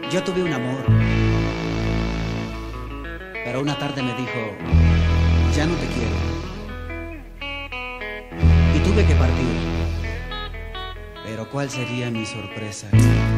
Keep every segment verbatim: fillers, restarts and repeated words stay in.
Yo tuve un amor, pero una tarde me dijo, ya no te quiero. Y tuve que partir, pero ¿cuál sería mi sorpresa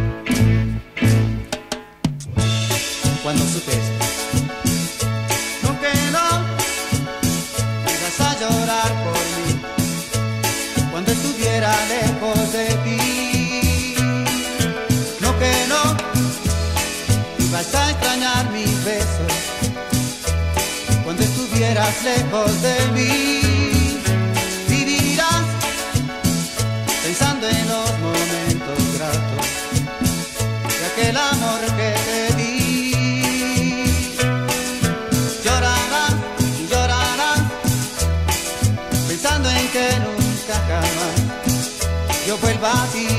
cuando supe esto? No que no ibas a llorar por mí cuando estuviera lejos de ti. No que no ibas a extrañar mis besos cuando estuvieras lejos de mí. Vivirás pensando en los momentos gratos de aquel amor que te di. Llorarás y llorarás pensando en que nunca jamás yo vuelva a ti.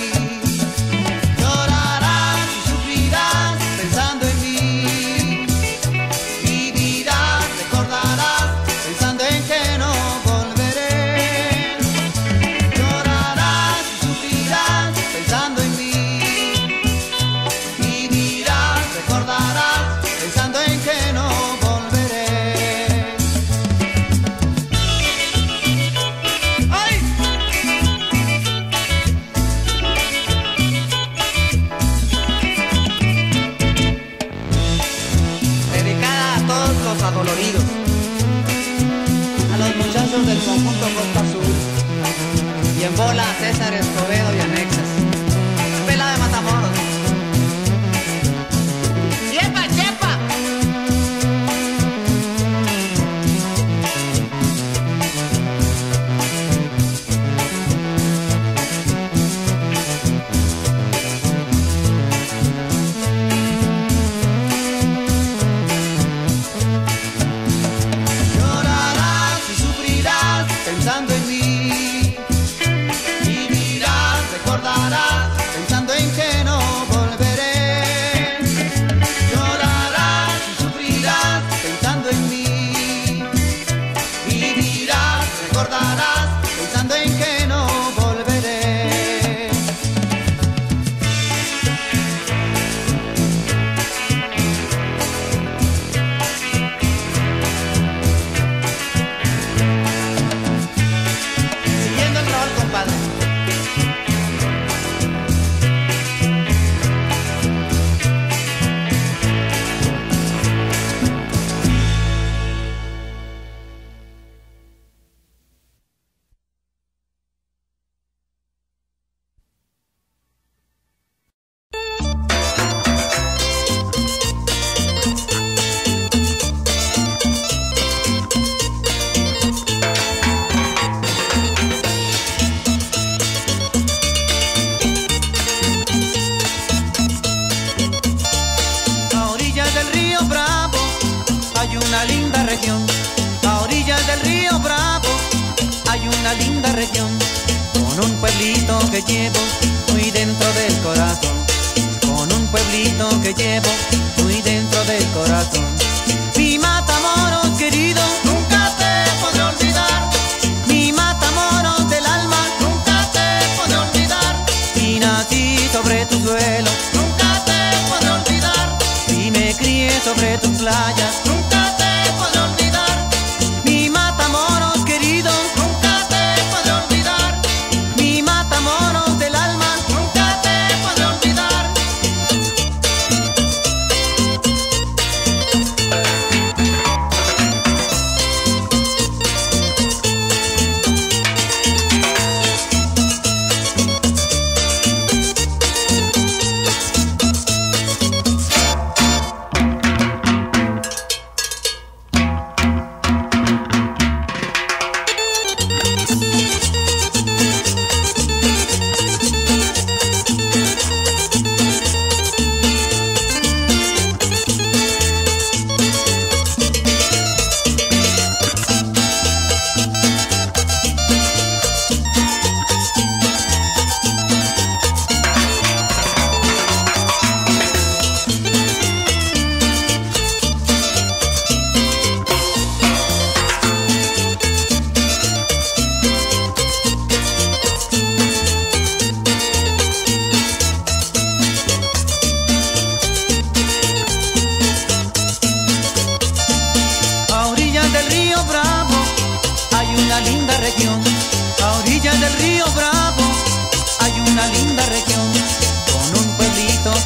Adoloridos, a los muchachos del conjunto Costa Azul y en bola a César Escobedo y anexas, Pela de Matamoros. ¡Chepa, chepa! Pensando en mí, vivirás, recordarás, pensando en que no volveré. Llorarás y sufrirás, pensando en mí, vivirás, recordarás, pensando en que no volveré. Una linda región, a orillas del río Bravo, hay una linda región, con un pueblito que llevo muy dentro del corazón, con un pueblito que llevo muy dentro del corazón. Mi Matamoros querido, nunca te podré olvidar, mi Matamoros del alma, nunca te podré olvidar. Si nací sobre tu suelo, nunca te podré olvidar, si me crié sobre tus playas, nunca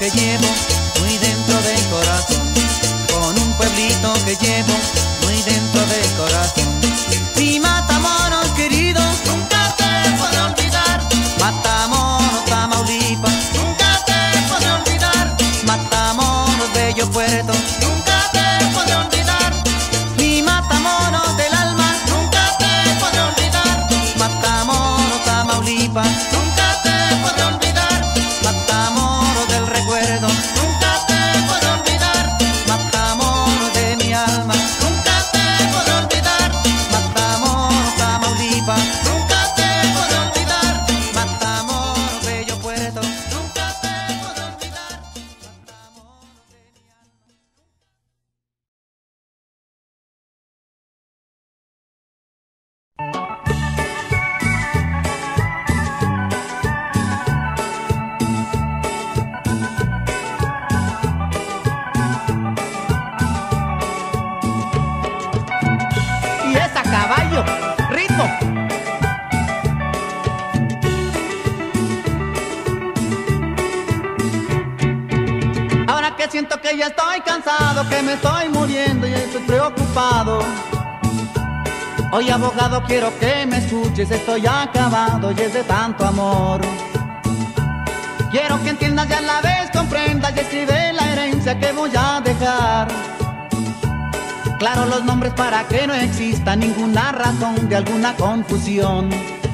que llevo muy dentro del corazón, con un pueblito que llevo muy dentro del corazón. Mi Matamoros querido, nunca te podré olvidar. Matamoros, Tamaulipas, nunca te podré olvidar. Matamoros, bello puerto, nunca te podré olvidar. Mi Matamoros del alma, nunca te podré olvidar. Matamoros, Tamaulipas, nunca te podré olvidar. Matamoros del recuerdo, nunca te podré olvidar. Matamoros de mi alma, nunca te podré olvidar. Matamoros, Tamaulipas, nunca te podré olvidar. Matamoros, bello puerto, nunca te podré olvidar. Matamoros de mi alma. Y es a caballo, ritmo. Ahora que siento que ya estoy cansado, que me estoy muriendo y estoy preocupado. Hoy, abogado, quiero que me escuches, estoy acabado y es de tanto amor. Quiero que entiendas y a la vez comprendas y escribe la herencia que voy a dejar. Claro, los nombres para que no exista ninguna razón de alguna confusión.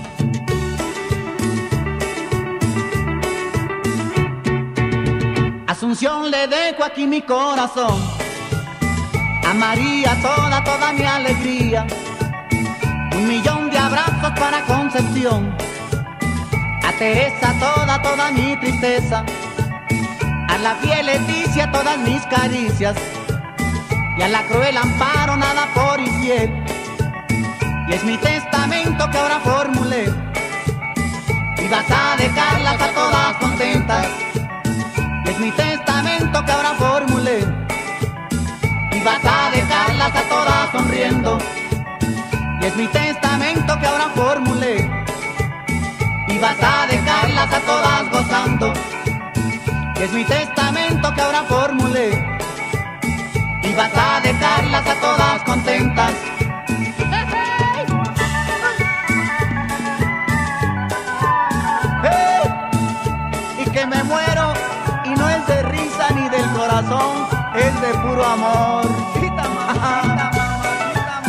Asunción, le dejo aquí mi corazón. A María toda, toda mi alegría. Un millón de abrazos para Concepción. A Teresa toda, toda mi tristeza. A la fiel Leticia todas mis caricias. Y a la cruel Amparo nada por infiel. Y es mi testamento que ahora formulé. Y vas a dejarlas a todas contentas. Y es mi testamento que ahora formulé. Y vas a dejarlas a todas sonriendo. Y es mi testamento que ahora formulé. Y vas a dejarlas a todas gozando. Y es mi testamento que ahora formulé. Y vas a dejarlas a todas contentas. ¡Hey! Y que me muero y no es de risa ni del corazón, es de puro amor. Quita, mamá, quita, mamá, quita,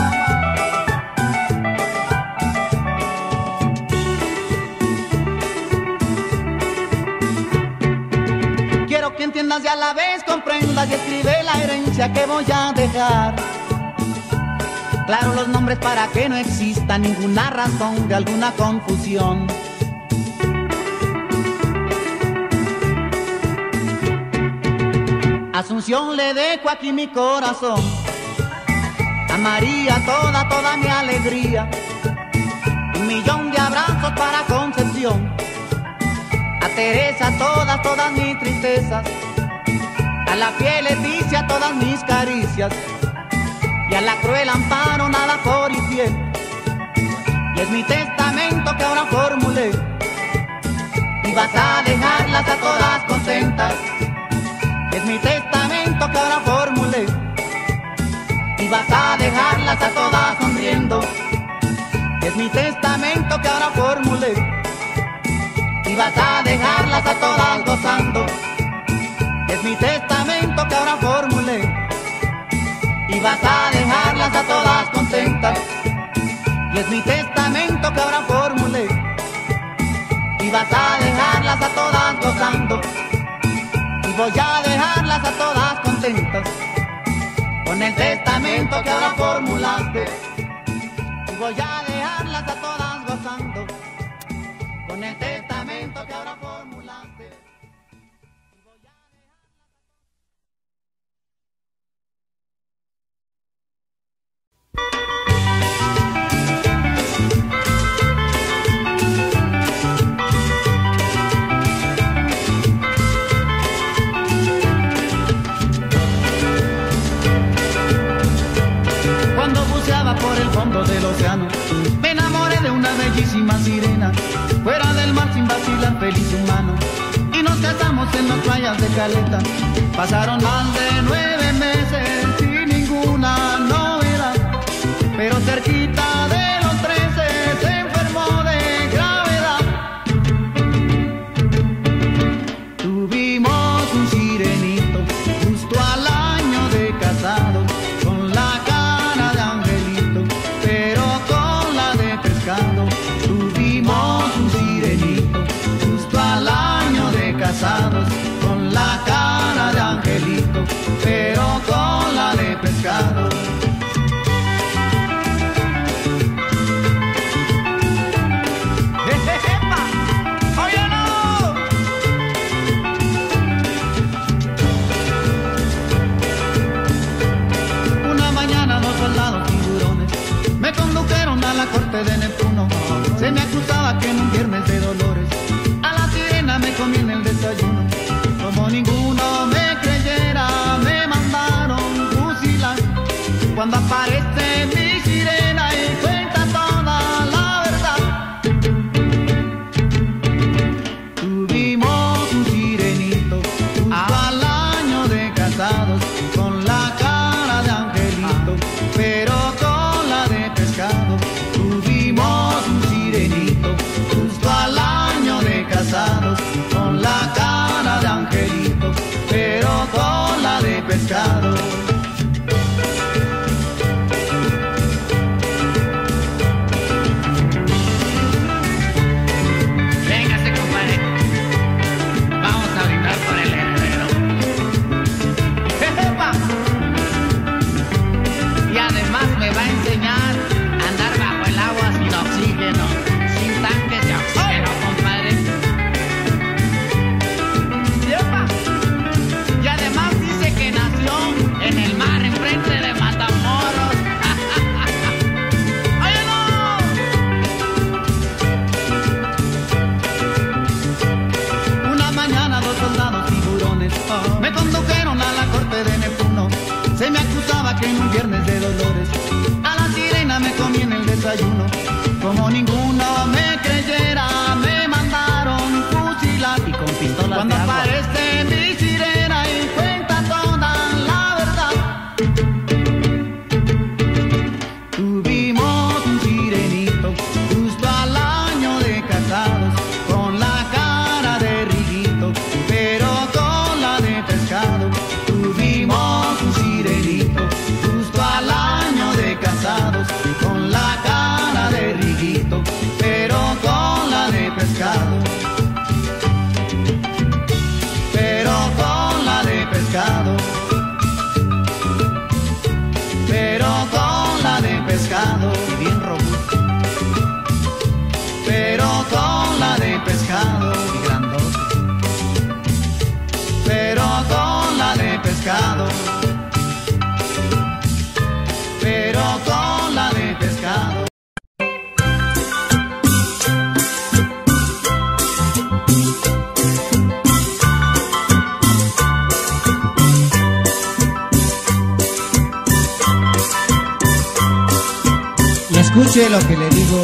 mamá. Quiero que entiendas y a la vez comprendas y escribe la herencia que voy a dejar. Claro, los nombres para que no exista ninguna razón de alguna confusión. Asunción, le dejo aquí mi corazón. A María toda, toda mi alegría. Un millón de abrazos para Concepción. A Teresa todas, todas mis tristezas. A la fiel Leticia todas mis caricias. Y a la cruel Amparo nada por infiel. Y es mi testamento que ahora formulé. Y vas a dejarlas a todas contentas. Y es mi testamento que ahora formulé. Y vas a dejarlas a todas sonriendo. Y es mi testamento que ahora formulé. Y vas a dejarlas a todas gozando. Es mi testamento que ahora formulé. Y vas a dejarlas a todas contentas. Y es mi testamento que ahora formulé. Y vas a dejarlas a todas gozando. Y voy a dejarlas a todas contentas. Con el testamento que ahora formulaste. Y voy a dejarlas a todas gozando. Con el testamento que ahora formulaste. Por el fondo del océano me enamoré de una bellísima sirena, fuera del mar sin vacilar, feliz humano, y nos casamos bañamos en las playas de Caleta. Pasaron más de nueve meses sin ninguna novedad, pero cerquita de los trece se enfermó de gravedad. Tuvimos un sirenito justo al año de casado, con la cara de angelito, pero con la de pescado. Tuvimos un sirenito justo al año de casados, con la cara de angelito, pero con la de pescado. Una mañana los soldados tiburones me condujeron a la corte de Neptuno. Se me acusaba que en un viernes de dolores a la sirena me comí en el desayuno. Como ninguno me creyera, me mandaron fusilar. Cuando aparece mi sirena y cuenta toda la verdad. Tuvimos un sirenito justo ah. al año de casados, con la cara de angelito, pero con la de pescado. Tuvimos un sirenito justo al año de casados, con la cara de angelito, pero con la de pescado. Véngase, compadre, vamos a brindar por el herrero. ¡Jejepa! Y además me va a enseñar a andar bajo el agua sin oxígeno, sin tanques de oxígeno, compadre. ¡Yepa! Y además dice que nació en el mar, enfrente de Matamoros. ¡Óyelo! Una mañana dos soldados tiburones me condujeron a la corte de Neptuno. Se me acusaba que en un viernes de dolores a la sirena me comí en el desayuno. Como ninguno me creyera, me mandaron fusilar. Y con pistolas cuando de agua aparece mi sirena y cuenta toda la verdad. Tuvimos un sirenito justo al año de casados, con la cara de riguito, pero con la de pescado. Tuvimos un sirenito justo al año de casados, con la cara de riguito, pero con la de pescado. Pero con la de pescado. Pero con la de pescado. Bien robusto. Pero con la de pescado. Y grandote. Pero con la de pescado. Pero con la de pescado. Y escuche lo que le digo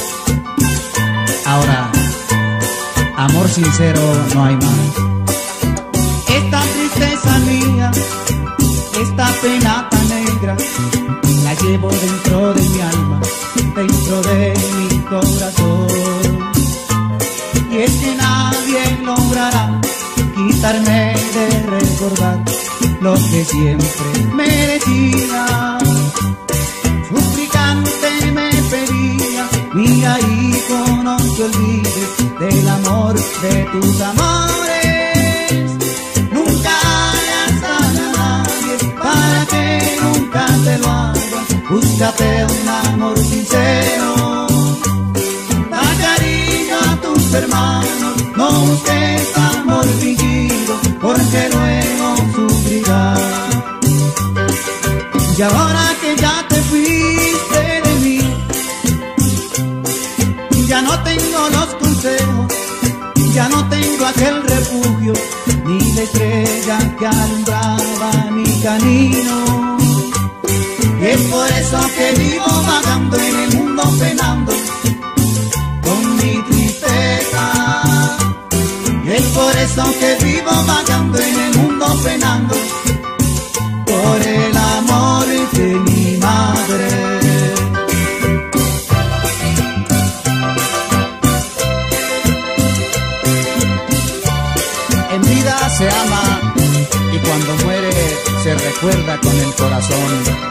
ahora. Amor sincero no hay más. Esta tristeza mía, esta pena tan negra, la llevo dentro de mi alma, dentro de mi corazón. Y es que nadie logrará quitarme de recordar lo que siempre me decía. Suplicante me pedía, mira hijo, no te olvides del amor de tus amores. Nunca hagas daño a nadie para que nunca te lo haga. Búscate un amor sincero, da cariño a tus hermanos, no busques amor fingido, porque luego sufrirás. Y ahora que ya te fuiste de mí, ya no tengo los consejos, ya no tengo aquel refugio, ni la estrella que alumbraba mi camino. Y es por eso que vivo vagando en el mundo penando con mi tristeza. Y es por eso eso que vivo vagando en el mundo penando por el amor de mi madre. En vida se ama y cuando muere se recuerda con el corazón.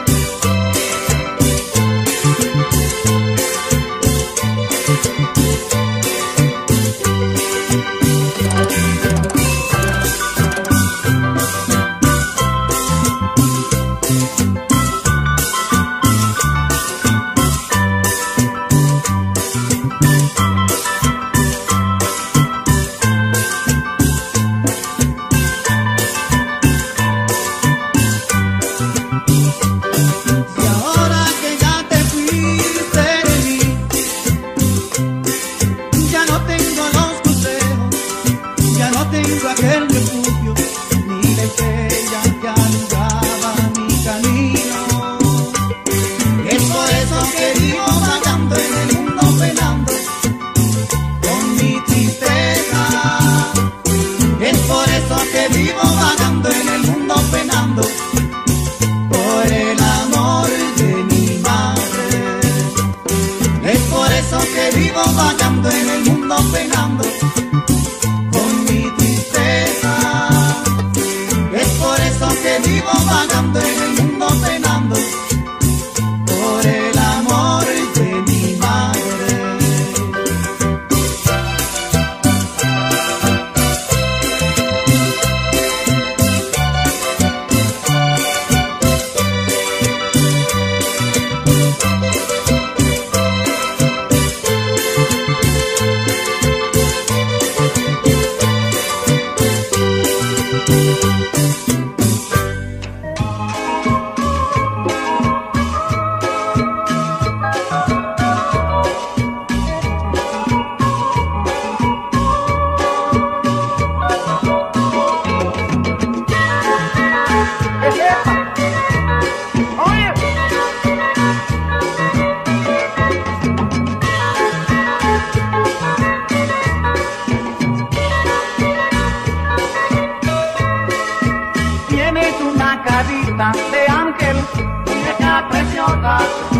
De ángel, muñeca preciosa,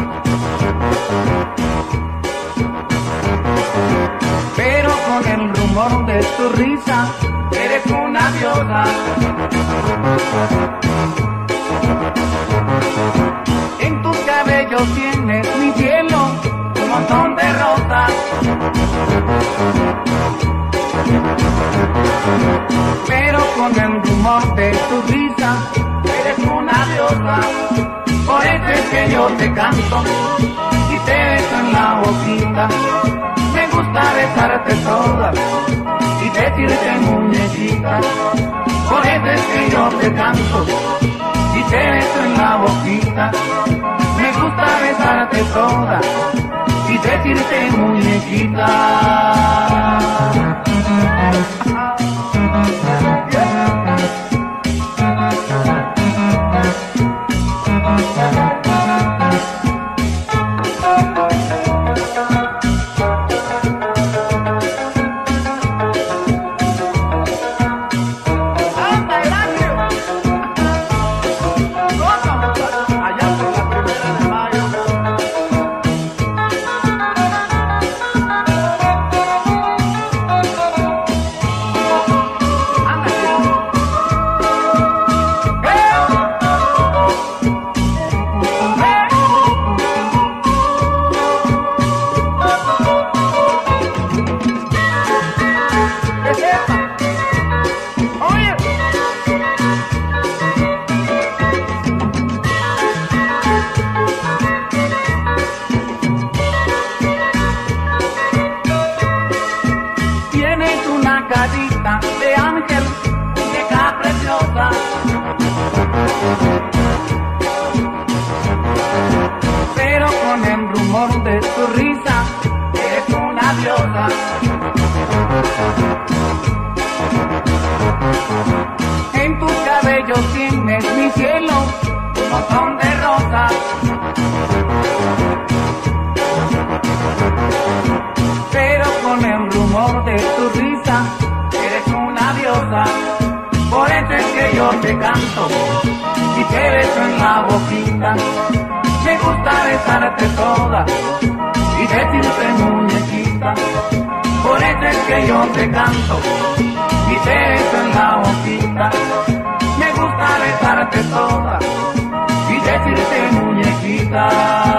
pero con el rumor de tu risa eres una diosa. En tus cabellos tienes mi cielo, un montón de rosas, pero con el rumor de tu risa eres una diosa. Por eso es que yo te canto y te beso en la boquita. Me gusta besarte toda y decirte muñequita. Por eso es que yo te canto y te beso en la boquita. Me gusta besarte toda y decirte muñequita. De ángel, muñeca preciosa, pero con el rumor de tu risa eres una diosa. En tus cabellos tienes mi cielo, un montón de rosas, pero con el rumor de tu risa eres una diosa. diosa, por eso es que yo te canto y te beso en la boquita. Me gusta besarte toda y decirte muñequita, por eso es que yo te canto y te beso en la boquita. Me gusta besarte toda y decirte muñequita.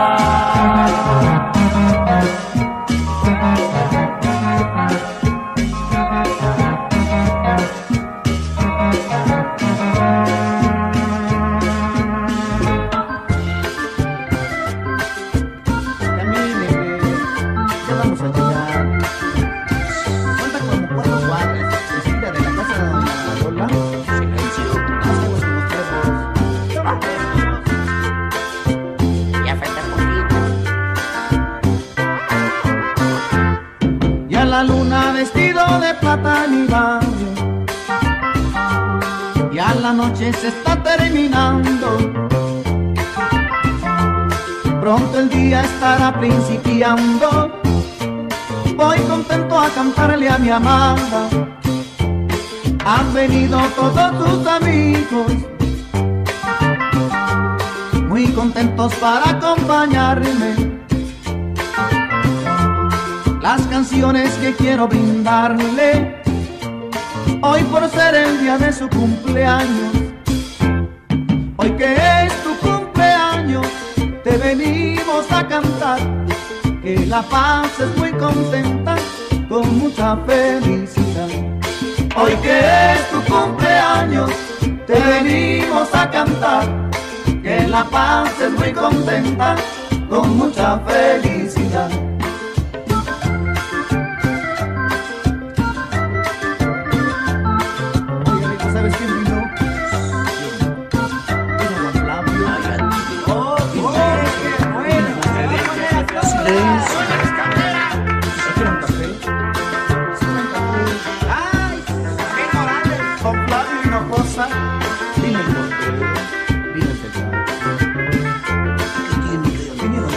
La luna vestido de plata en mi barrio, ya la noche se está terminando, pronto el día estará principiando. Voy contento a cantarle a mi amada, han venido todos tus amigos, muy contentos para acompañarme. Las canciones que quiero brindarle hoy por ser el día de su cumpleaños. Hoy que es tu cumpleaños te venimos a cantar, que la pases muy contenta con mucha felicidad. Hoy que es tu cumpleaños te venimos a cantar, que la pases muy contenta con mucha felicidad. ¿Sabes quién vino? Vino Don Flavio. ¡Oh, qué bueno! Silencio. ¿Se quiere un café? ¿Se quiere un café? ¡Ay! ¡Qué Morales! Don Flavio Hinojosa. Vino el portero. Vino el teclado. ¿Quién vinieron todos?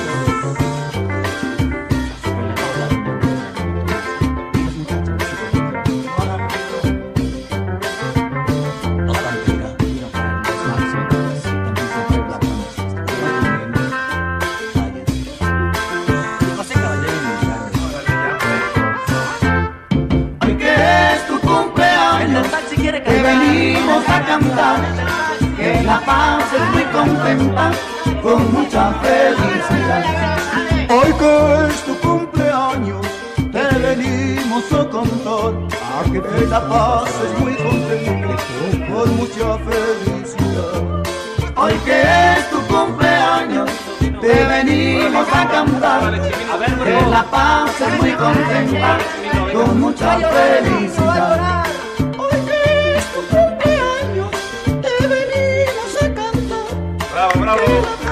Que venimos a cantar, que la pases muy contenta con mucha felicidad. Hoy que es tu cumpleaños te venimos a cantar, a que la pases muy contenta con mucha felicidad. Hoy que es tu cumpleaños te venimos a cantar, que la pases muy contenta con mucha felicidad. Bravo, bravo.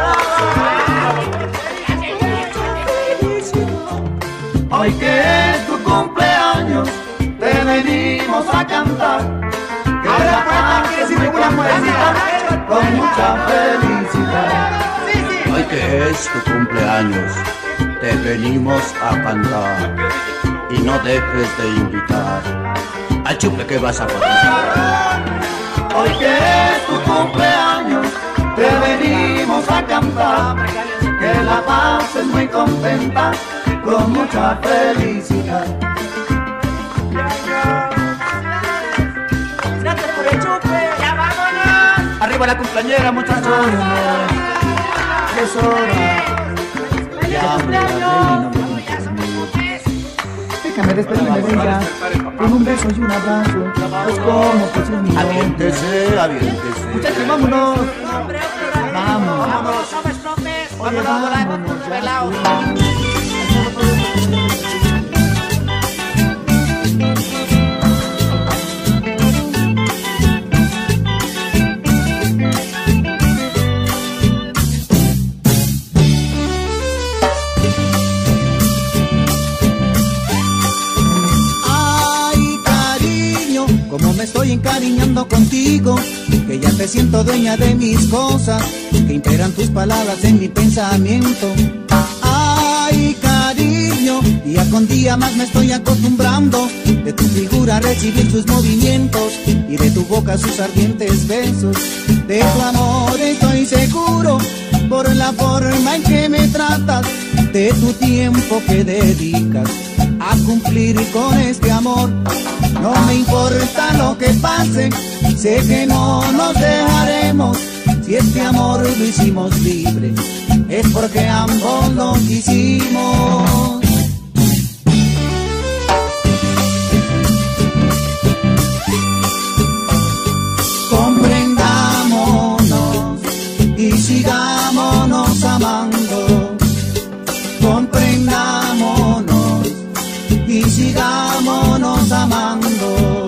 Hoy que es tu cumpleaños te venimos a cantar, que la pases muy contenta con mucha felicidad. Hoy que es tu cumpleaños te venimos a cantar, y no dejes de invitar al chupe que vas a poner. Hoy que es tu cumpleaños te venimos a cantar, que la pases muy contenta con mucha felicidad. Gracias por el chupe. ¡Ya vámonos! Arriba la cumpleañera, muchachos. Es hora. Ya, hombre, déjame despedirme de ella con un beso y un abrazo, pues como pues un millón. Aviéntese, aviéntese. Muchachos, vámonos. Vamos. Vámonos, no me estropes. Oye, vámonos ya. Pelao. Como me estoy encariñando contigo, que ya te siento dueña de mis cosas, que imperan tus palabras en mi pensamiento. Ay, cariño, día con día más me estoy acostumbrando, de tu figura a recibir tus movimientos. y de tu boca sus ardientes besos. De tu amor estoy seguro por la forma en que me tratas, de tu tiempo que dedicas a cumplir con este amor. No me importa lo que pase, sé que no nos dejaremos. Si este amor lo hicimos libre, es porque ambos lo quisimos. Comprendámonos y sigámonos amando. Comprendámonos y sigámonos amando.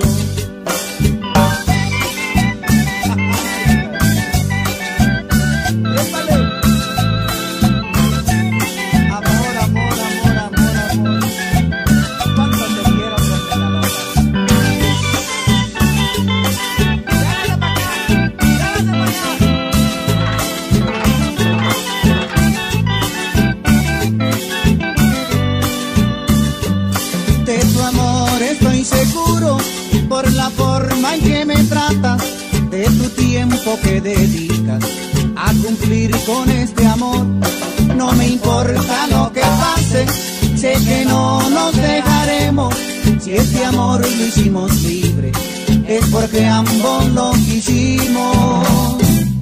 Por la forma en que me tratas, de tu tiempo que dedicas a cumplir con este amor. No me importa lo que pase, sé que no nos dejaremos. Si este amor lo hicimos libre, es porque ambos lo quisimos.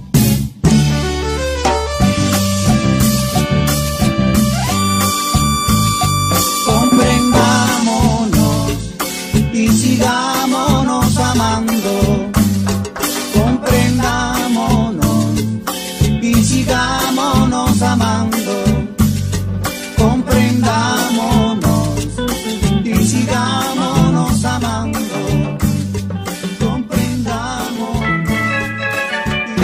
Comprendámonos y sigámonos amando. Comprendámonos y sigámonos amando. Comprendámonos y sigámonos amando. Comprendámonos y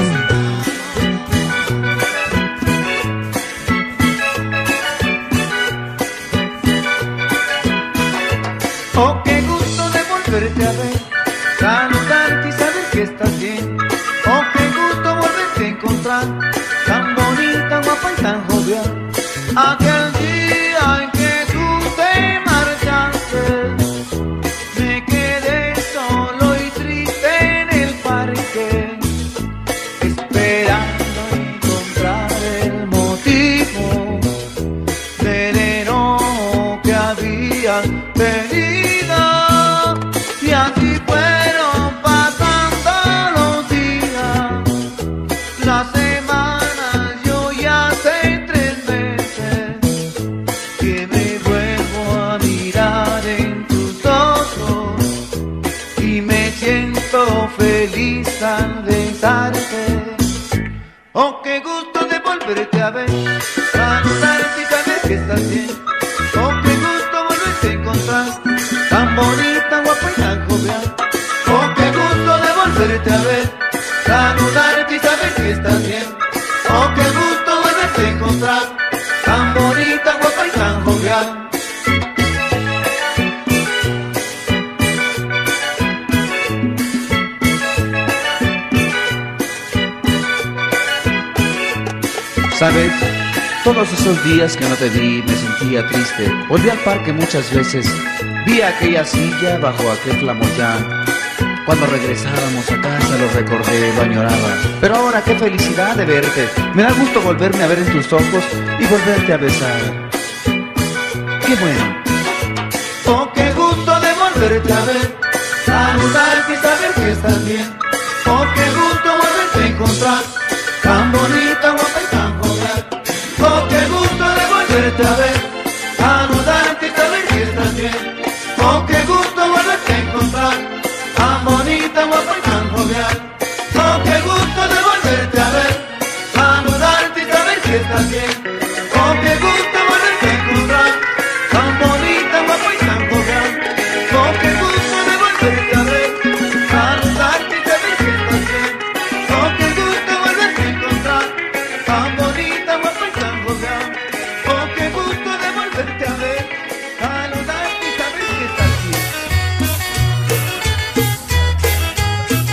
sigámonos. Oh, qué gusto de volverte a ver, saludarte y saber que estás bien. Oh, qué gusto volverte a encontrar, tan bonita, guapa y tan jovial. Aquel día en que tú te marchaste, me quedé solo y triste en el parque, esperando encontrar el motivo del enojo que había tenido. Y así fueron pasando los días, las semanas, yo ya sé tres meses que me vuelvo a mirar en tus ojos y me siento feliz al besarte. Oh, qué gusto de volverte a ver, saludarte y saber que estás bien. Oh, qué gusto volverte a encontrar, tan bonita, guapa y tan jovial. Oh, qué gusto de volverte a ver, saludarte y saber que estás bien. Oh, qué gusto volverte a encontrar, tan bonita, guapa y tan jovial. ¿Sabes? Todos esos días que no te vi me sentía triste. Volví al parque muchas veces, vi aquella silla bajo aquel flamoyán. Cuando regresábamos a casa lo recordé, lo añoraba. Pero ahora qué felicidad de verte. Me da gusto volverme a ver en tus ojos y volverte a besar. Qué bueno. Oh, qué gusto de volverte a ver, saludarte y saber que estás bien. Oh, qué gusto volverte a encontrar, tan bonita, guapa y tan jovial. Oh, qué gusto de volverte a ver, saludarte y saber que estás bien. Oh, qué gusto volverte a encontrar, tan bonita, guapa y tan jovial. Oh, qué gusto de volverte a ver, saludarte y saber que estás bien. Oh, qué gusto volverte a encontrar, tan bonita, guapa y tan jovial. Oh, qué gusto de volverte a ver, saludarte y saber que estás bien. Oh, qué gusto volverte a encontrar, tan bonita, guapa y tan jovial. Oh, qué gusto de volverte a ver, saludarte y saber que estás bien.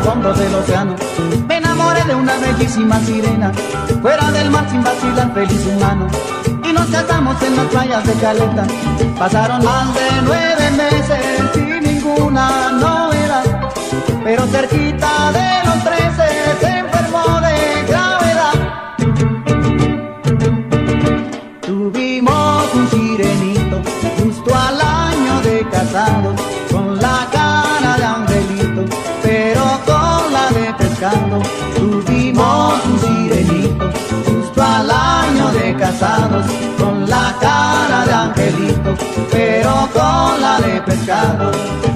fondo del océano. Me enamoré de una bellísima sirena, fuera del mar sin vacilar, feliz humano. Y nos casamos en las playas de Caleta. Pasaron más de nueve meses sin ninguna novedad, pero cerquita de los trece se enfermó de gravedad. Tuvimos un sirenito justo al año de casados, con la cara de angelito, pero con la de pescado. Tuvimos un sirenito justo al año de casados, con la cara de angelito, pero con la de pescado.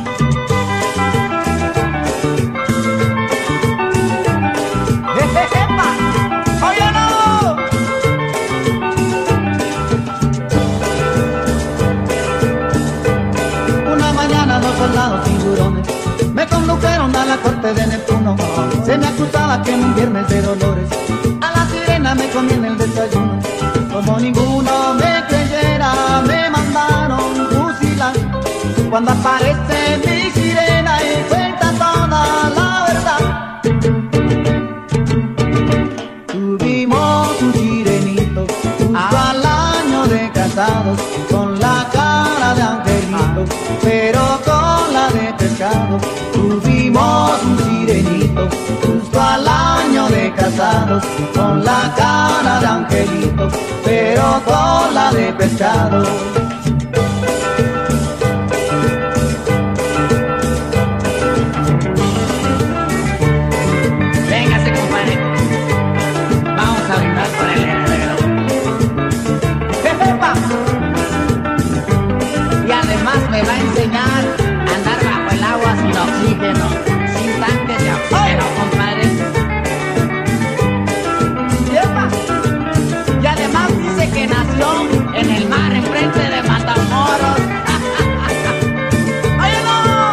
Soldados tiburones me condujeron a la corte de Neptuno. Se me acusaba que en un viernes de dolores a la sirena me comí en el desayuno. Como ninguno me creyera, me mandaron fusilar. Cuando aparece mi sirena y cuenta toda la verdad. Tuvimos un sirenito justo al año de casados, con la cara de angelito, pero con la de pescado. Tuvimos un sirenito justo al año de casados, con la cara de angelito, pero con la de pescado. Véngase, compadre, vamos a brindar por el negro. ¡Jejepa! Y además me va a enseñar a andar bajo el agua sin oxígeno, sin tanques de oxígeno, compadre. ¡Yepa! Y además dice que nació en el mar, enfrente de Matamoros. ¡Oye, no!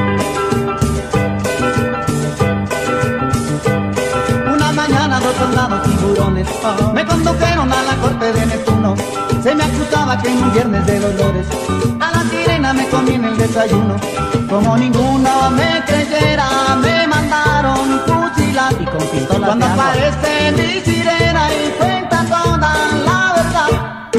Una mañana dos soldados tiburones me condujeron a la corte de Neptuno. Se me acusaba que en un viernes de dolores a la sirena me comí en el desayuno. Como ninguno me creyera, me mandaron fusilar. Y con pistola cuando aparece mi sirena y cuenta toda la verdad.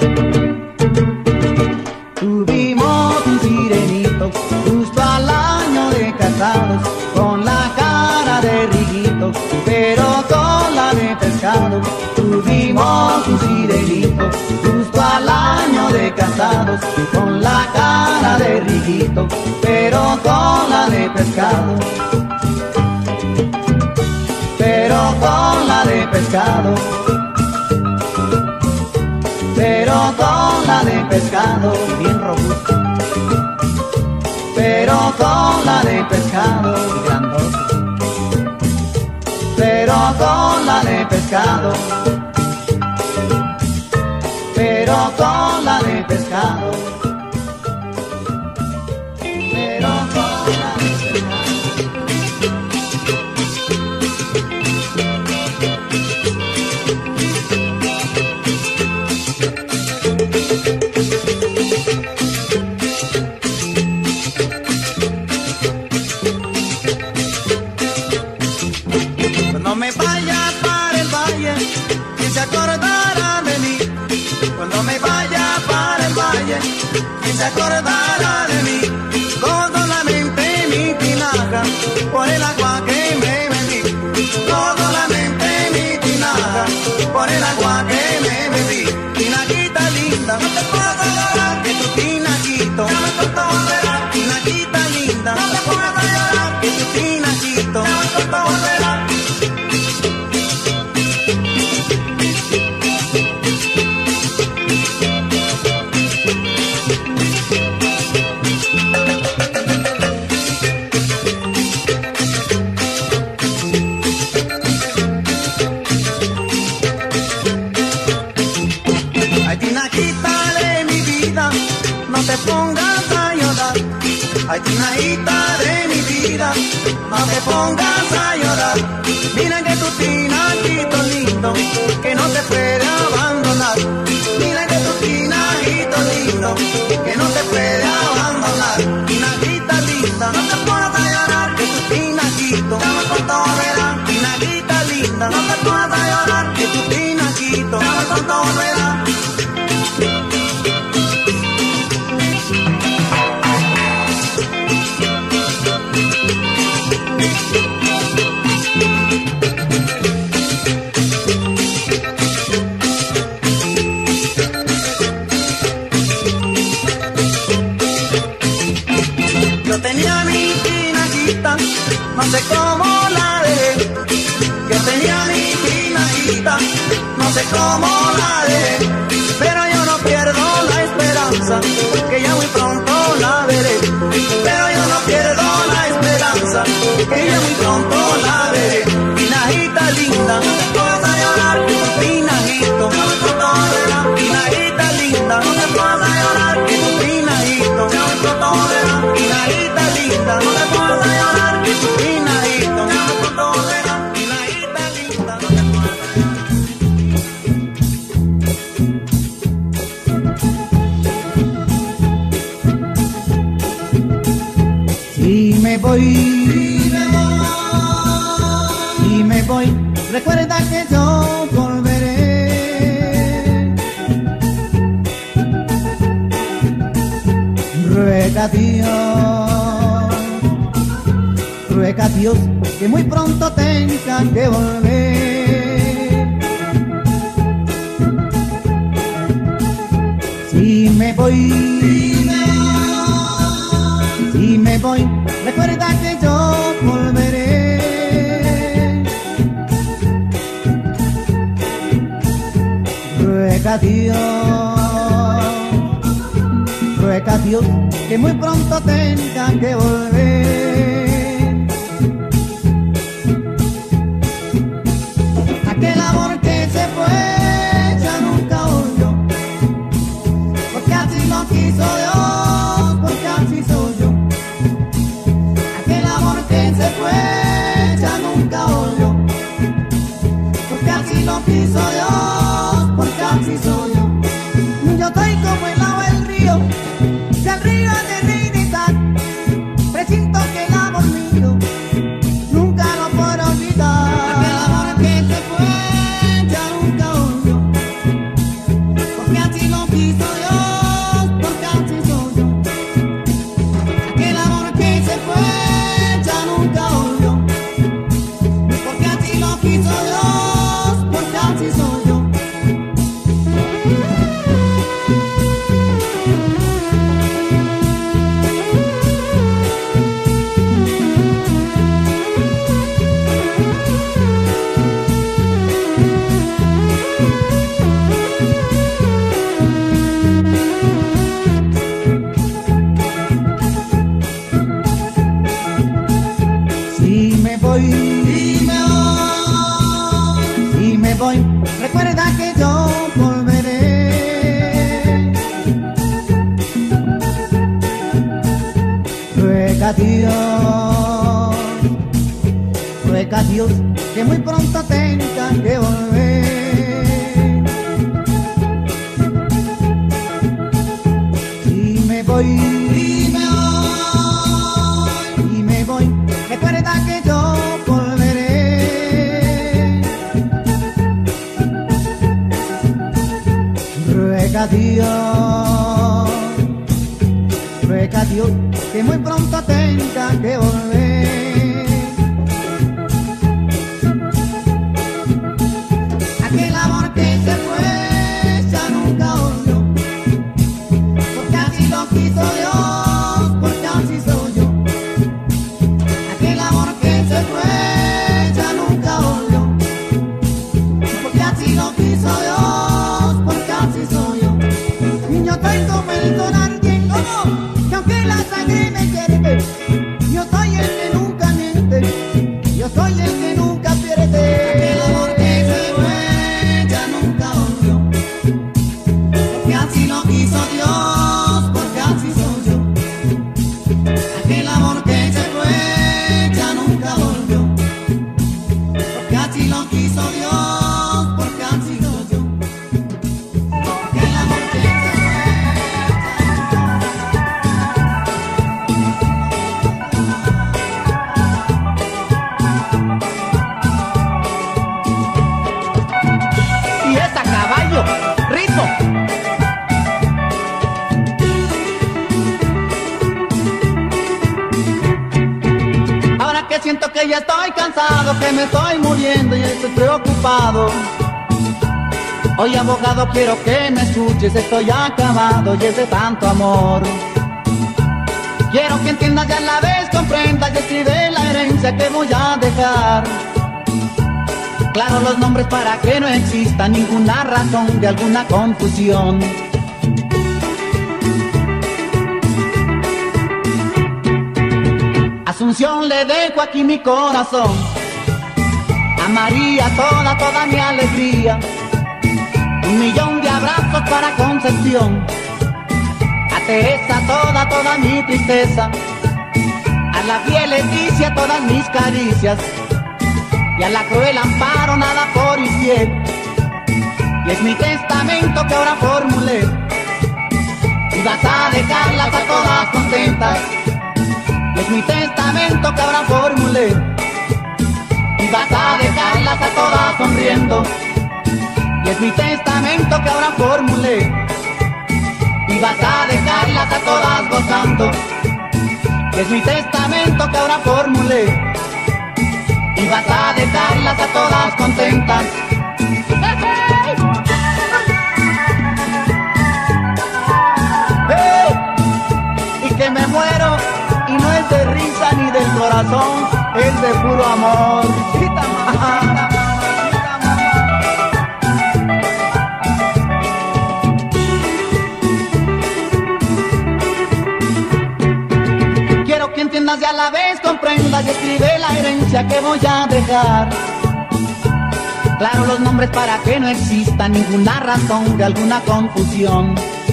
Tuvimos un sirenito justo al año de casados, con la cara de riguito, pero con la de pescado. Tuvimos un sirenito justo al año de casados, con la cara de riguito, pero con la de pescado. Pero con la de pescado. Pero con la de pescado, bien robusto. Pero con la de pescado, grandoso. Pero con la de pescado. Pero con la de pescado. Pero con la de pescado. Cuando me vaya para el valle, ¿quién se acordará de mí? Cuando me vaya para el valle, ¿quién se acordará de mí? Todo lamente mi tinaja por el agua que me bebí. Todo lamente mi tinaja por el agua que me bebí. Tinaquita linda, no te puedo llorar, que tu tinaquito ya me costó volver. Tinaquita linda, no te puedo llorar, que tu tinaquito ya me costó volver. No te pongas a llorar, ay tinaíta de mi vida, no te pongas a llorar. Mira que tu tinaquito lindo, que no te puede abandonar. Mira que tu tinaquito lindo, que no te puede abandonar. Tinaquita linda, no te pongas a llorar, que tu tinaquito Yo tenía mi tinajita, no sé cómo la dejé. Yo tenía mi tinajita, no sé cómo la dejé. Pero yo no pierdo la esperanza, que ya muy pronto la veré. Pero yo no pierdo la esperanza, que ya muy pronto la veré. Tinajita linda, no te vas a llorar, tinajito, ya muy pronto verás. Tinajita linda, no te vas a llorar, que tu tinajito, ya muy pronto verás. Tinajita linda, no te vas a llorar, que tu tinajito, ya muy pronto verás. Tinajita linda, no te vas a llorar. Si me voy, si me voy, recuerda que yo volveré. Ruega a Dios, ruega a Dios que muy pronto tenga que volver. Si me voy, si me voy, recuerda que yo volveré. Ruega a Dios, ruega a Dios que muy pronto tenga que volver. Aquel amor que se fue ya nunca volvió, porque así lo quiso Dios, porque así soy yo. Aquel amor que se fue ya nunca volvió, porque así lo quiso Dios, porque así soy yo. Yo estoy como el agua del río, que al río de Trinidad, presinto que el amor mío nunca lo podrá olvidar. Aquel amor que se fue ya nunca volvió, porque así lo quiso Dios, porque así soy yo. Aquel amor que se fue ya nunca volvió, porque así lo quiso Dios, porque así soy yo. Si me voy, si me voy, si me voy, recuerda que yo volveré. Ruega a Dios, ruega a Dios que muy pronto tenga que volver. Si me voy, si me voy, si me voy, recuerda que yo volveré. Ruega a Dios, ruega a Dios que muy pronto tenga que volver. Aquel amor que se fue ya nunca volvió, porque así lo quiso Dios, porque así soy yo. Aquel amor que se fue ya nunca volvió, porque así lo quiso Dios, porque así soy yo. Yo estoy como el don alguien, como que aunque la sangre me hierve, yo soy el que nunca miente, yo soy el que nunca pierde. Aquel amor que se fue ya nunca volvió, porque así lo quiso Dios, porque así soy yo. Aquel amor que se fue ya nunca volvió, porque así lo quiso Dios, porque así soy yo. Aquel amor que se fue Y es a caballo, ritmo. Ahora que siento que ya estoy cansado, que me estoy muriendo y estoy preocupado. Oye, abogado, quiero que me escuches, estoy acabado y es de tanto amor. Quiero que entiendas y a la vez comprendas y escribe la herencia que voy a dejar. Claro los nombres para que no exista ninguna razón de alguna confusión. Asunción le dejo aquí mi corazón, a María toda, toda mi alegría, un millón de abrazos para Concepción, a Teresa toda, toda mi tristeza, a la fiel Leticia todas mis caricias, y a la cruel Amparo nada por infiel. Y es mi testamento que ahora formulé, y vas a dejarlas a todas contentas. Y es mi testamento que ahora formulé, y vas a dejarlas a todas sonriendo. Y es mi testamento que ahora formulé, y vas a dejarlas a todas gozando. Y es mi testamento que ahora formulé, y vas a dejarlas a todas contentas. ¡Hey! Y que me muero, y no es de risa ni del corazón, es de puro amor. Quiero que entiendas y a la vez comprendas y escribe la herencia que voy a dejar. Claro los nombres para que no exista ninguna razón de alguna confusión.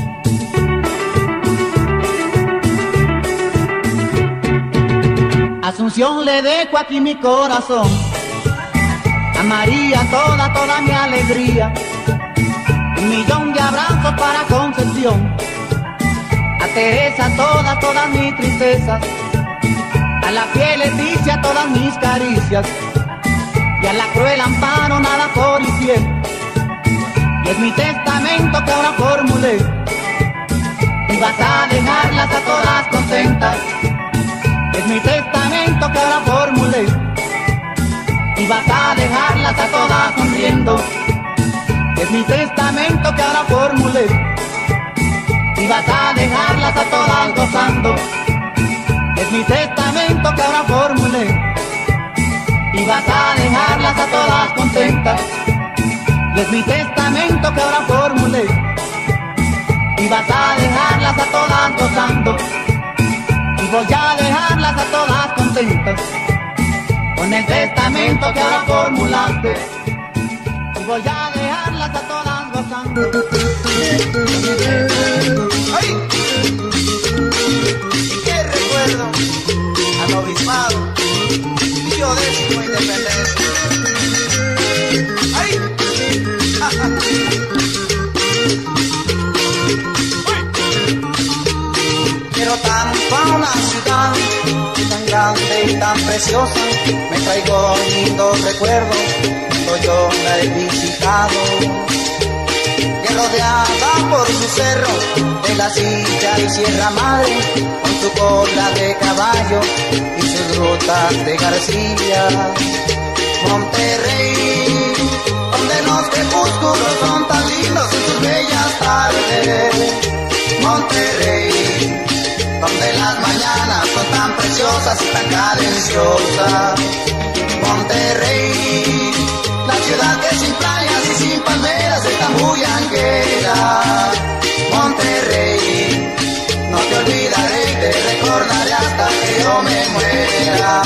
Asunción le dejo aquí mi corazón, a María toda, toda mi alegría, un millón de abrazos para Concepción, a Teresa toda, todas mis tristezas, a la fiel Leticia todas mis caricias, y a la cruel Amparo nada por infiel. Y es mi testamento que ahora formulé, y vas a dejarlas a todas contentas. Es mi testamento que ahora formulé, y vas a dejarlas a todas sonriendo. Es mi testamento que ahora formulé, y vas a dejarlas a todas gozando. Es mi testamento que ahora formulé, y vas a dejarlas a todas contentas. Y es mi testamento que ahora formulé, y vas a dejarlas a todas gozando. Y voy a dejarlas a todas contentas, con el testamento que ahora formulaste. Y voy a dejarlas a todas gozando. ¡Ay! Y qué recuerdo al obispado, Pío Décimo Independencia. ¡Ay! Quiero tanto a una ciudad tan grande y tan preciosa, me traigo lindos recuerdos cuando yo la he visitado. Que rodeada por su cerro de la Silla y Sierra Madre, con su cola de caballo y sus rutas de García. Monterrey, donde los crepúsculos son tan lindos en sus bellas tardes. Monterrey, donde las mañanas son tan preciosas y tan cadenciosas. Monterrey, la ciudad que sin playas y sin palmeras está muy anguera. Monterrey, no te olvidaré y te recordaré hasta que yo me muera.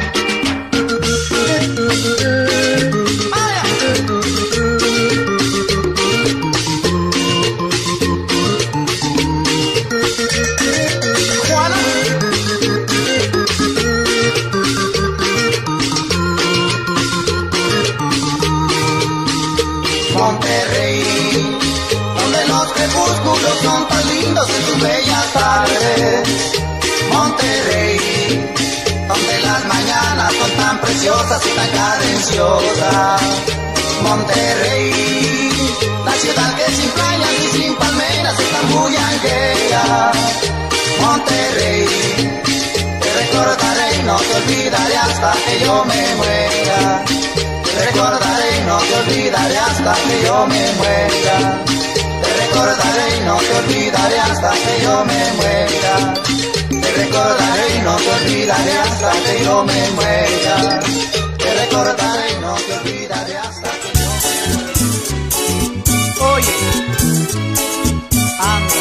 Monterrey, donde los crepúsculos son tan lindos en sus bellas tardes. Monterrey, donde las mañanas son tan preciosas y tan cadenciosas. Monterrey, la ciudad que sin playas y sin palmeras está muy anguera. Monterrey, te recordaré y no te olvidaré hasta que yo me muera. Te recordaré y no te olvidaré hasta que yo me muera. Te recordaré y no te olvidaré hasta que yo me muera. Te Te recordaré y no te olvidaré hasta que yo me muera. Te recordaré y no te olvidaré hasta que yo me muera. Oye, anda.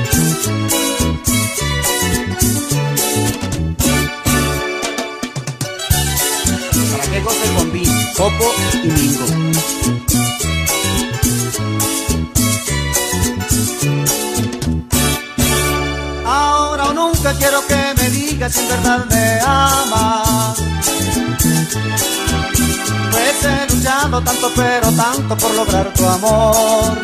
Para que goce el bombín, Popo y Mingo. Ahora o nunca quiero que me digas si en verdad me amas. Pues he luchado tanto pero tanto por lograr tu amor.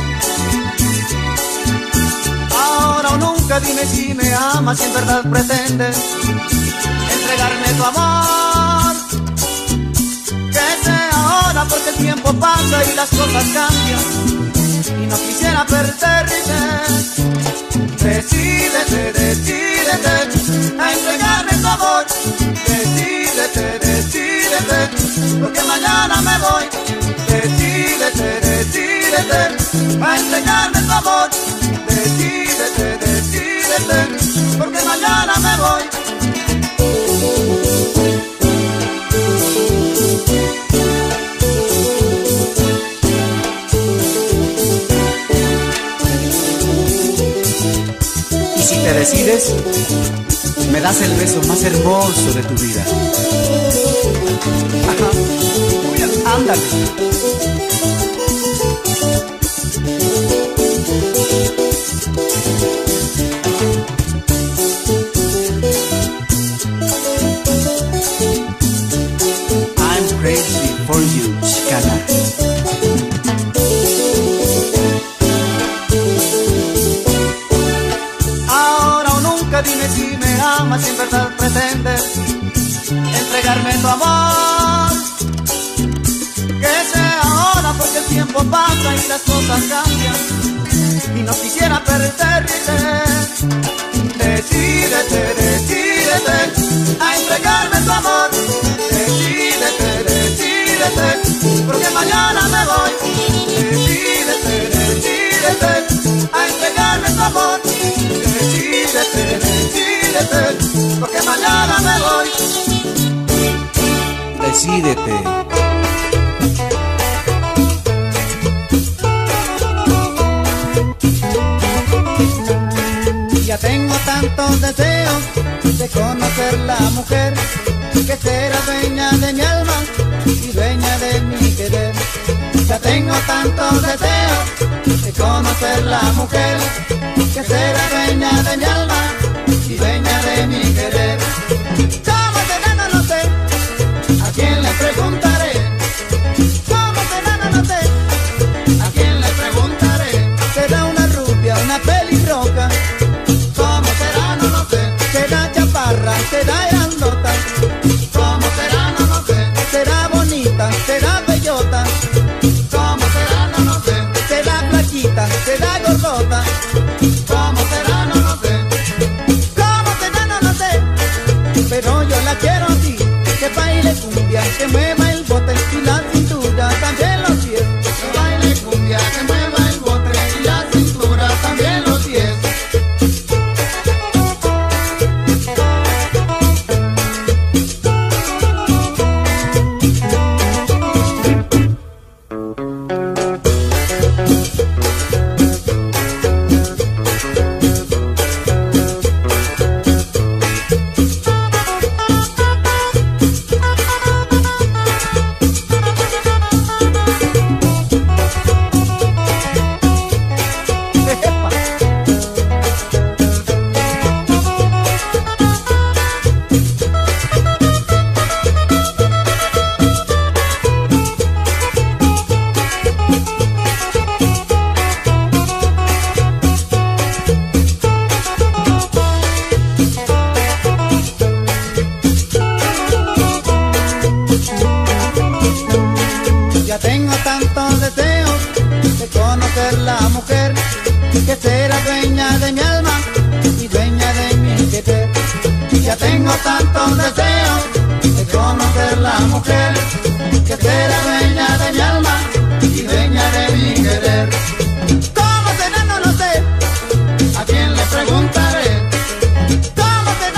Ahora o nunca dime si me amas, si en verdad pretendes entregarme tu amor. Que sea ahora porque el tiempo pasa y las cosas cambian y no quisiera perderte. Decídete, decídete a entregarme tu amor. Decídete, decídete, porque mañana me voy. Decídete, decídete a entregarme tu amor. Decídete, decídete, porque mañana me voy. Y si te decides, me das el beso más hermoso de tu vida. Ajá. Ándale. I'm crazy for you, Chicana. Ahora o nunca dime si me amas, si en verdad pretendes entregarme tu amor. Que sea ahora porque el tiempo pasa y las cosas cambian y no quisiera perderte. Decídete, decídete a entregarme tu amor. Decídete, decídete, porque mañana me voy. Decídete, decídete a entregarme tu amor. Decídete, decídete, porque mañana me voy. Decídete. Ya tengo tantos deseos de conocer la mujer que será dueña de mi alma y dueña de mi querer. Ya tengo tantos deseos de conocer la mujer que será dueña de mi alma y dueña de mi querer. ¿Cómo será? No lo sé, ¿a quién le preguntaré? ¿Cómo será? No lo sé, ¿a quién le preguntaré? Será una rubia, una pelirroja. ¿Cómo será? No lo sé. Será chaparra, será grandota. ¿Cómo será? No lo sé. Será bonita, será bellota. ¿Cómo será? No lo sé. Será flaquita, será gordota. ¿Cómo será? No lo sé. ¿Cómo será? No lo sé. Pero yo la quiero así, que baile cumbia, que mueva el bote y la cintura, también los pies. Que baile cumbia, que mueva el bote y la cintura, también los pies. Ya tengo tantos deseos de conocer la mujer que será dueña de mi alma y dueña de mi querer. Ya tengo tantos deseos de conocer la mujer que será dueña de mi alma y dueña de mi querer. ¿Cómo será? No lo sé, ¿a quién le preguntaré? ¿Cómo será?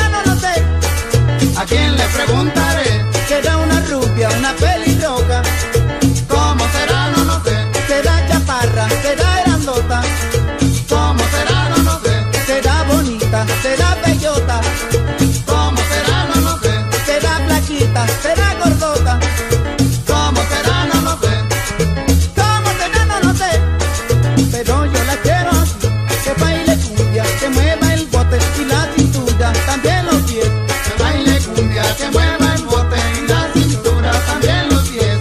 ¿A quién le preguntaré? ¿Será una rubia, una pelirroja? ¿Cómo será? No, no sé. ¿Será chaparra? ¿Será grandota? ¿Cómo será? No, no sé. ¿Será bonita? ¿Será bellota? ¿Cómo será? No, no sé. ¿Será flaquita? ¿Será gordota? ¿Cómo será? No, no sé. ¿Cómo será? No lo sé. Pero yo la quiero así, que baile cumbia, que mueva el bote y la cintura, también los pies. Que baile cumbia, que mueva el bote y la cintura, también los pies.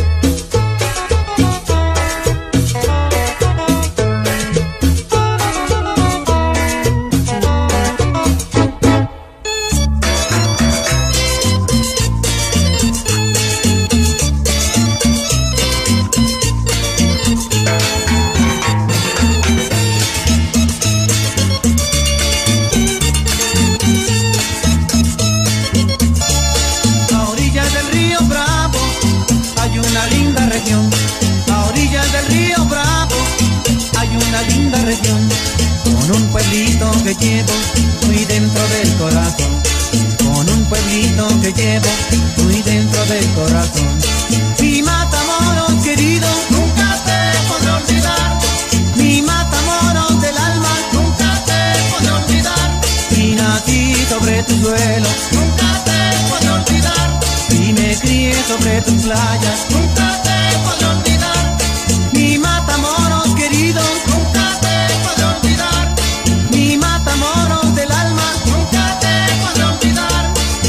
A orillas del río Bravo hay una linda región. A orillas del río Bravo hay una linda región, con un pueblito que llevo muy dentro del corazón. Con un pueblito que llevo muy dentro del corazón. Mi Matamoros querido, Nunca te podré olvidar. mi Matamoros del alma, Nunca te podré olvidar. y nací sobre tu suelo, Nunca te podré olvidar. y me crié sobre tus playas. Nunca te podré olvidar. Mi Matamoros querido, Nunca te podré olvidar. mi Matamoros del alma, Nunca te podré olvidar.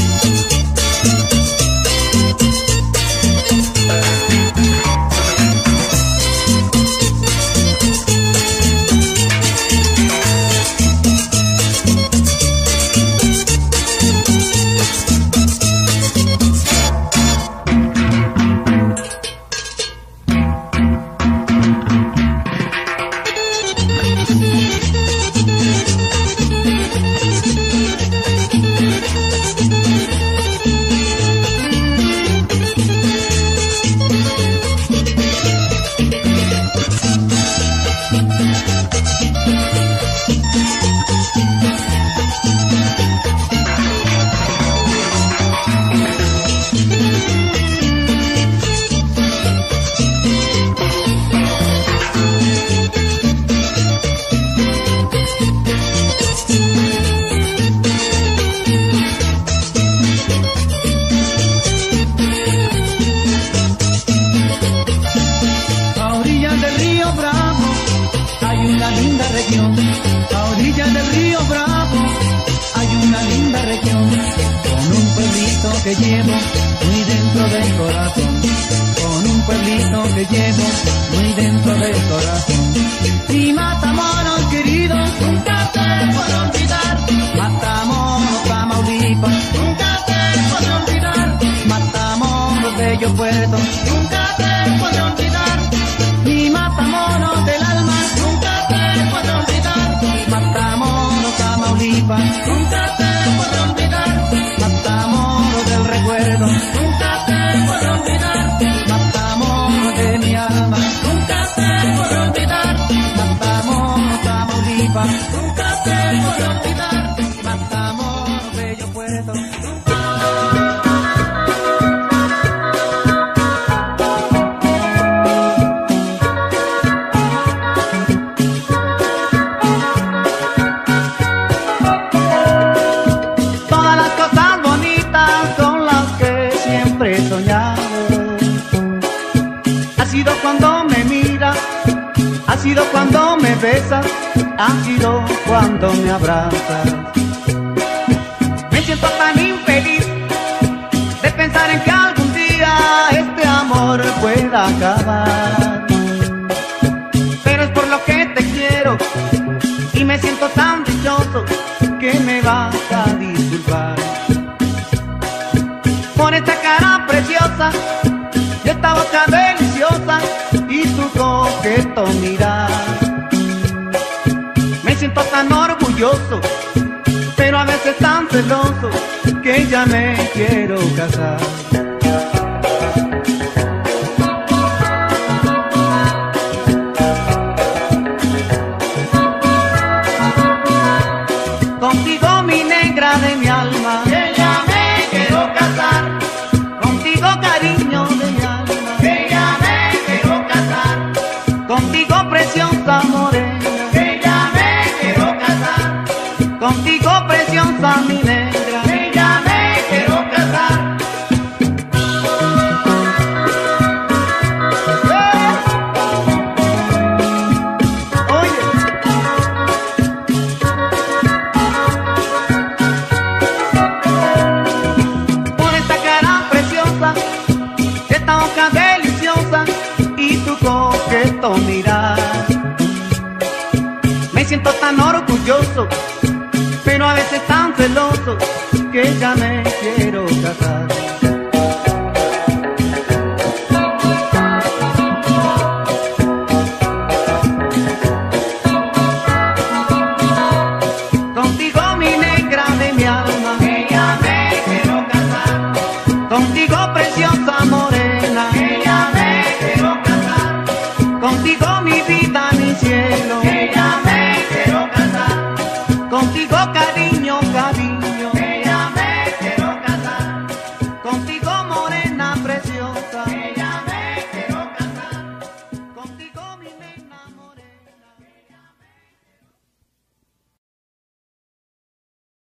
a orillas del río Bravo hay una linda región. A orillas del río Bravo hay una linda región, con un pueblito que llevo muy dentro del corazón. Con un pueblito que llevo muy dentro del corazón. Mi Matamoros querido, Nunca te podré olvidar. Matamoros, Tamaulipas, Nunca te podré olvidar. Matamoros, bello puerto, Nunca te podré olvidar. mi Matamoros del alma, Nunca te podré olvidar. Matamoros, Tamaulipas, Nunca te podré olvidar. Matamoros del recuerdo, Nunca te podré olvidar. Matamoros de mi alma, Nunca te podré olvidar. Matamoros, Tamaulipas, Nunca te podré olvidar. Matamoros, bello puerto. Todas las cosas bonitas son las que siempre he soñado. Ha sido cuando me miras, ha sido cuando me besas, ha sido cuando me abrazas. Me siento tan infeliz de pensar en que algún día este amor pueda acabar. Pero es por lo que te quiero y me siento tan dichoso que me vas a disculpar por esta cara preciosa y esta boca deliciosa y tu coqueto mirar. Me siento tan orgulloso, pero a veces tan celoso que ya me quiero casar. Contigo, mi negra de mi alma, Que ya me quedé que ya me quiero casar.